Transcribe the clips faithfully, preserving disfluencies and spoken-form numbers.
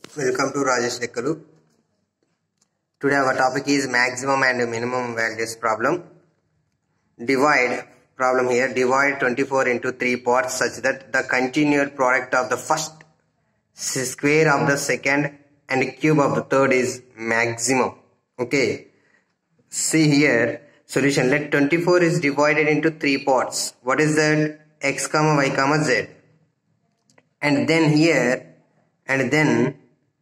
Welcome to Rajesh Lekkalu. Today our topic is maximum and minimum values problem. Divide problem here. Divide twenty-four into three parts such that the continued product of the first square of the second and cube of the third is maximum. Okay. See here. Solution. Let twenty-four is divided into three parts. What is that? X comma y comma z. And then here and then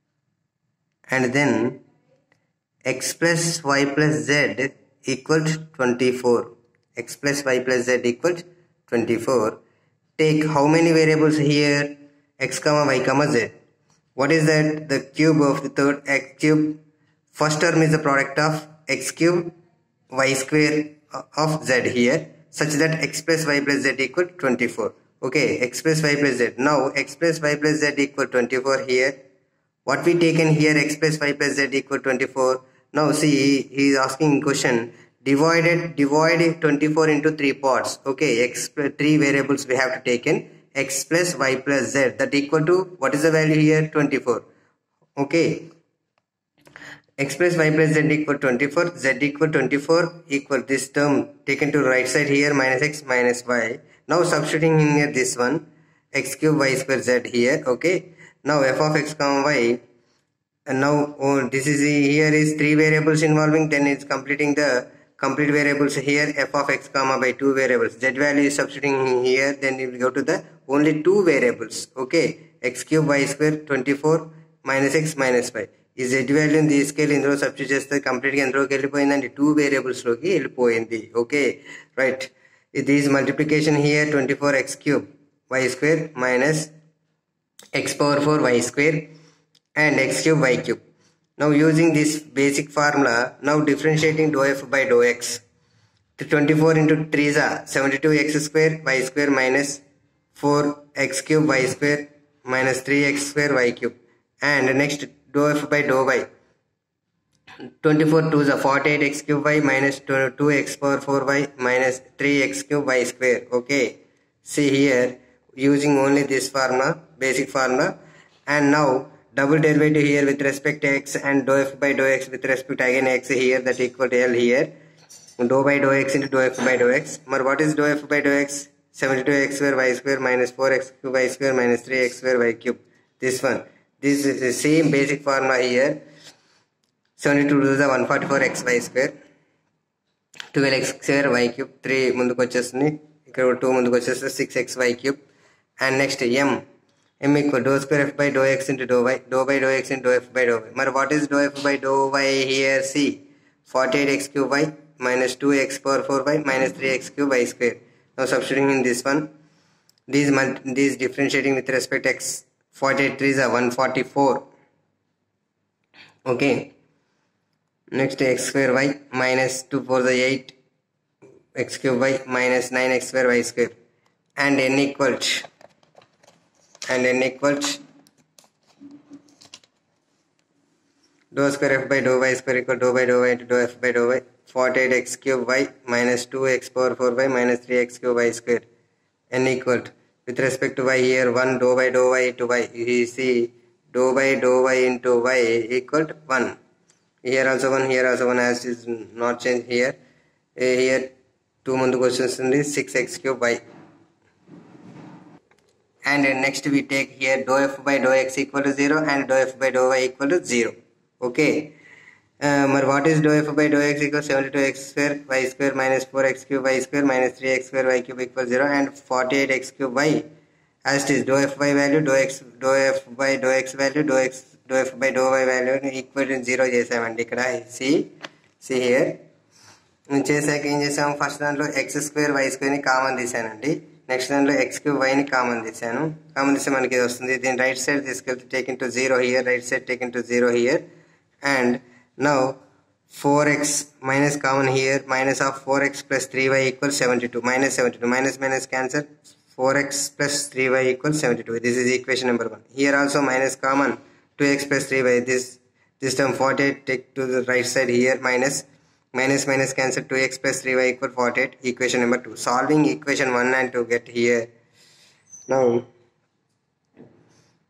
and then x plus y plus z equals twenty-four. X plus y plus z equals twenty-four. Take how many variables here? X comma y comma z. What is that? The cube of the third x cube. First term is the product of x cube y square of z here, such that x plus y plus z equal twenty-four. Okay, x plus y plus z. Now x plus y plus z equal twenty-four here. What we taken here, x plus y plus z equal twenty-four. Now see, he is asking question. Divided, divide twenty-four into three parts. Okay, x three variables we have to taken. X plus y plus z, that equal to, what is the value here? twenty-four. Okay. X plus y plus z equal twenty-four. Z equal twenty-four equal this term taken to right side here, minus x minus y. Now substituting in here this one, x cube y square z here. Okay. Now f of x comma y, and now oh, this is here is three variables involving, then it's completing the complete variables here, f of x comma by two variables. Z value is substituting here, then you will go to the only two variables. Okay, x cube y square twenty-four minus x minus y. Is z value in this scale in row substitute chesthe complete ga endro ki vellipoyindandi, two variables loki vellipoyindi. Okay, right. This is multiplication here, twenty-four x cube y square minus x power four y square and x cube y cube. Now using this basic formula, now differentiating dou f by dou x. twenty-four into three is seventy-two x square y square minus four x cube y square minus three x square y cube. And next dou f by dou y. twenty-four two is forty-eight x cube y minus two x power four y minus three x cube y square. Okay. See here, using only this formula, basic formula, and now double derivative here with respect to x and dou f by dou x with respect to again x here, that equal to L here. Dou by dou x into dou f by dou x. But what is dou f by dou x? seventy-two x square y square minus four x cube y square minus three x square y cube. This one. This is the same basic formula here. seventy-two to the one forty-four x y square. twelve x square y cube. three munduku vachestuni. Ikkada two munduku vachesthe six x y cube. And next m. M equal dou square f by dou x into dou y. Dou by dou x into dou f by dou y. But what is dou f by dou y here? See. forty-eight x cube y minus two x power four y minus three x cube y square. Now substituting in this one. These, these differentiating with respect to x. forty-eight threes are one forty-four. Okay. Next x square y minus two fours are eight x cube y minus nine x square y square. And n equals and n equals dou square f by dou y square equal dou by dou y into dou f by dou y. forty-eight x cube y minus two x power four y minus three x cube y square. N equal with respect to y here one dou by dou y into y. You see dou by dou y into y equal to one. Here also one, here also one, as is not changed here. Here two mundu questions in this six x cube y. And next we take here dou f by dou x equal to zero and dou f by dou y equal to zero. Okay. Um, what is dou f by dou x equal seventy-two x square y square minus four x cube y square minus three x square y cube equal zero and forty-eight x cube y. As it is dou f by value, dou x, dou f by dou x value, dou x, dou f by dou y value equal to zero చేసామండి ఇక్కడ. See, see here. చేసాక ఏం చేసాము, first దాంట్లో x square y square ని common తీసానండి. Next దాంట్లో x cube y ని కామన్ తీసాను. కామన్ తీస్తే మనకి ఇది వస్తుంది. దీని రైట్ సైడ్ తీసుకెళ్తే take in to zero here, right side take in to zero here. And now four x minus common here, minus of four x plus three y equals seventy-two, minus seventy-two, minus minus cancel, four x plus three y equals seventy-two. This is equation number one. Here also minus common, two x plus three y, this this term forty-eight, take to the right side here, minus minus minus cancel, two x plus three y equal forty-eight. Equation number two. Solving equation one and two get here. Now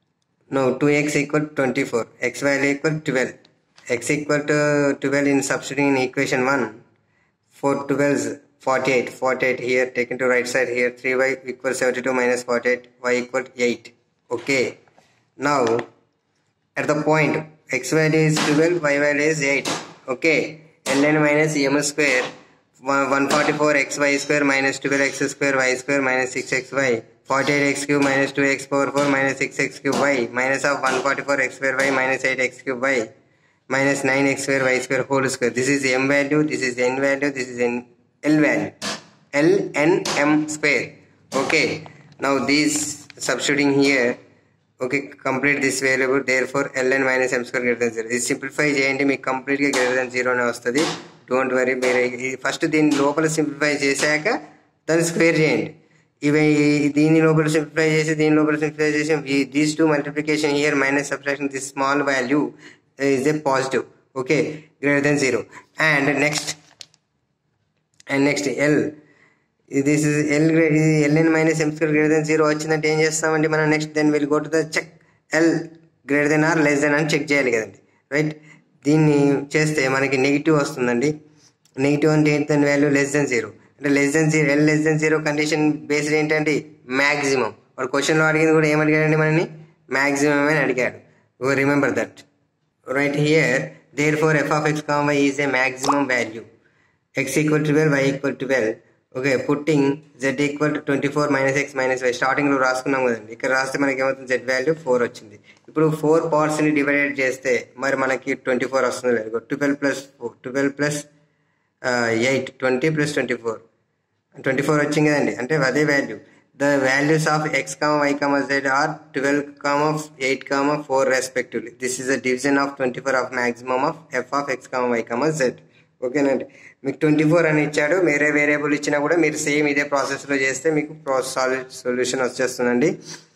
No, two x equal to twenty-four, x value equal to twelve, x equal to twelve in substituting in equation one, four twelves forty-eight, forty-eight here taken to right side here, three y equals seventy-two minus forty-eight, y equal to eight. Okay, now at the point x value is twelve, y value is eight. Okay, ln minus m square one forty-four x y square minus twelve x square y square minus six x y, forty-eight x cube minus two x power four minus six x cube y, minus of one forty-four x square y minus eight x cube y minus nine x square y square whole square. This is m value, this is n value, this is n l value, l n m square. Okay, now these substituting here. Okay, complete this variable, therefore ln minus m square greater than zero. This simplify చేయండి, మీకు complete గా greater than zero అనే వస్తుంది. Don't worry, మీరు first దీని లోపల simplify చేశాక దాన్ని స్క్వేర్ చేయండి. ఇవి దీని లోపల సింప్లిఫై చేసి దీని లోపల సింప్లిఫై చేసి these two multiplication here minus subtraction this small value is a positive. Okay, greater than zero. And next and next L, this is L ln minus m square greater than zero వచ్చిందంటే ఏం చేస్తామండి మనం next then will go to the check L greater than or less than అని చెక్ చేయాలి కదండి, right. దీన్ని చేస్తే మనకి నెగిటివ్ వస్తుందండి. నెగిటివ్ అంటే ఏంటంటే వాల్యూ లెస్ దెన్ జీరో, అంటే less than zero L less than zero condition based ఏంటంటే మ్యాక్సిమం. వాడు క్వశ్చన్లో అడిగింది కూడా ఏం అడిగాడండి మనని, మ్యాక్సిమం అని అడిగాడు. Remember that. Right here, therefore f of x comma y is a maximum value, x equal to twelve, y equal to twelve. Okay, putting z equal to twenty-four minus x minus y starting లో రాసుకున్నాం కదండి, ఇక్కడ రాస్తే మనకి ఏమవుతుంది, z value four వచ్చింది. ఇప్పుడు four parts ని డివైడెడ్ చేస్తే మరి మనకి ట్వంటీ ఫోర్ వస్తుంది లేదు, twelve plus four twelve plus eight twenty plus twenty four twenty four వచ్చింది కదండి, అంటే అదే value. The values of x comma y comma z are twelve comma eight comma four respectively. This is a division of twenty-four of maximum of f of x comma y comma z. ఓకేనండి, మీకు twenty four అని ఇచ్చాడు, వేరే variable ఇచ్చినా కూడా మీరు same ఇదే ప్రాసెస్లో చేస్తే మీకు సొల్యూషన్ వచ్చేస్తుందండి.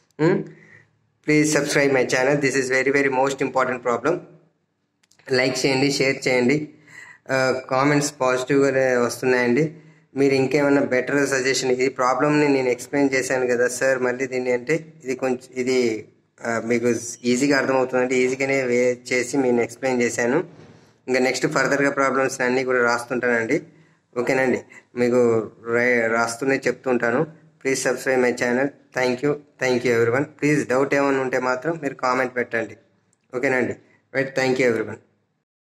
Please subscribe my channel, this is very very most important problem. Like చేయండి, షేర్ చేయండి, కామెంట్స్ పాజిటివ్గా వస్తున్నాయండి. మీరు ఇంకేమైనా బెటర్ సజెషన్, ఈ ప్రాబ్లమ్ని నేను ఎక్స్ప్లెయిన్ చేశాను కదా సార్, మళ్ళీ దీన్ని అంటే ఇది కొంచెం ఇది మీకు ఈజీగా అర్థమవుతుందంటే ఈజీగానే వే చేసి నేను ఎక్స్ప్లెయిన్ చేశాను. ఇంకా నెక్స్ట్ ఫర్దర్గా ప్రాబ్లమ్స్ అన్నీ కూడా రాస్తుంటానండి. ఓకేనండి, మీకు రాస్తూనే చెప్తుంటాను. Please subscribe my channel. Thank you thank you everyone. Please doubt ఏమైనా ఉంటే మాత్రం మీరు కామెంట్ పెట్టండి. ఓకేనండి, రైట్. Thank you everyone.